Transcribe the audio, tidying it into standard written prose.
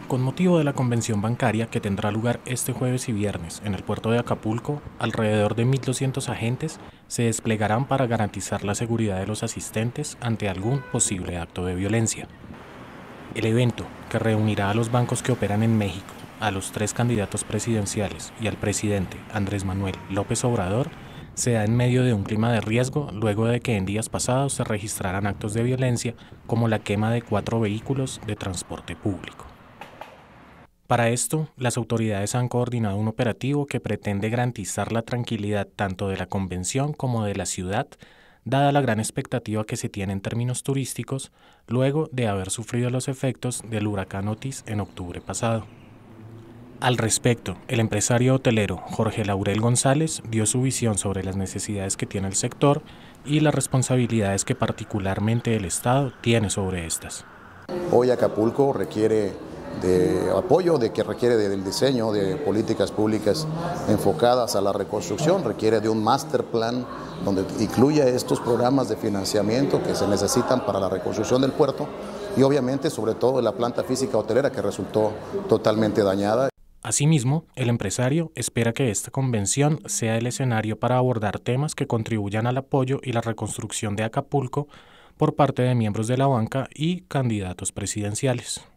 Con motivo de la convención bancaria que tendrá lugar este jueves y viernes en el puerto de Acapulco, alrededor de 1.200 agentes se desplegarán para garantizar la seguridad de los asistentes ante algún posible acto de violencia. El evento, que reunirá a los bancos que operan en México, a los 3 candidatos presidenciales y al presidente Andrés Manuel López Obrador, se da en medio de un clima de riesgo luego de que en días pasados se registraran actos de violencia como la quema de 4 vehículos de transporte público. Para esto, las autoridades han coordinado un operativo que pretende garantizar la tranquilidad tanto de la convención como de la ciudad, dada la gran expectativa que se tiene en términos turísticos, luego de haber sufrido los efectos del huracán Otis en octubre pasado. Al respecto, el empresario hotelero Jorge Laurel González dio su visión sobre las necesidades que tiene el sector y las responsabilidades que particularmente el Estado tiene sobre estas. Hoy Acapulco requiere de apoyo, requiere del diseño de políticas públicas enfocadas a la reconstrucción, requiere de un master plan donde incluya estos programas de financiamiento que se necesitan para la reconstrucción del puerto y obviamente sobre todo de la planta física hotelera que resultó totalmente dañada. Asimismo, el empresario espera que esta convención sea el escenario para abordar temas que contribuyan al apoyo y la reconstrucción de Acapulco por parte de miembros de la banca y candidatos presidenciales.